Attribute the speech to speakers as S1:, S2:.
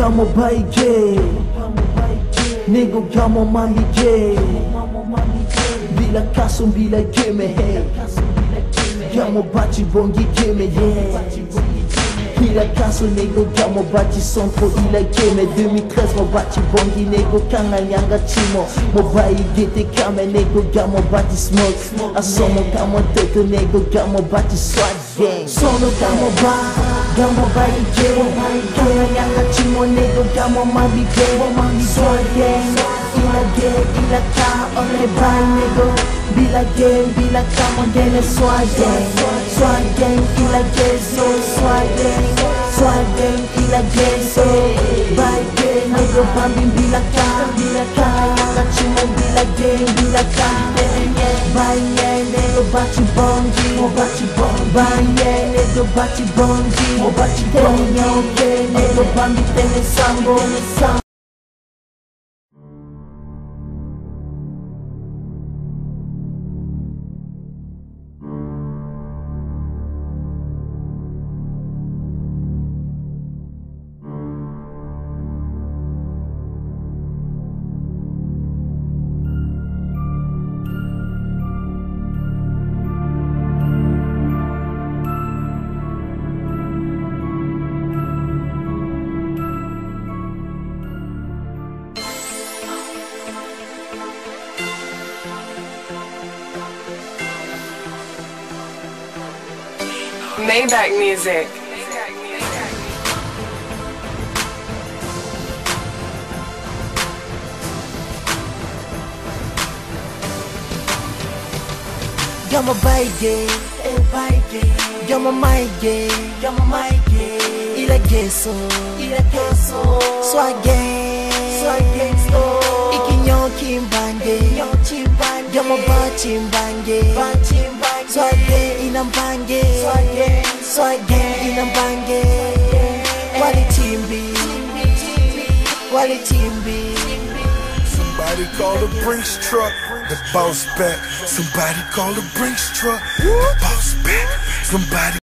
S1: gamo baige, nego gamo mamige, bila kaso bila keme hey, gamo bachi bongi keme yeah. Ila kaso nego gamo bachi sonko ila keme 2013 mo bachi bongi nego kanga nyanga chimo mo baige te kame nego gamo bachi smoke asomo kamo teko nego gamo bachi swag gang sono gamo baige kanga nyanga chimo nego gamo mabige swag gang ila ka ole bai nego bila gang bila kamo gene swag gang ila gezo swag gang ila gezo bai gang nego bambi bila ka yanga chimo bila gang bila ka bai nego bachi bongi bai nego bachi bongi nego bambi tene sambo
S2: Maybach music.
S1: Gamo baige, gamo maige, ila geso, swag gang, ikinyo kimbange, gamo bachi mbange, swag gang inambange, swag gang inambange, wali timbi.
S3: Somebody call the Brinks truck, the boss back. Somebody call the Brinks truck, the boss back. Somebody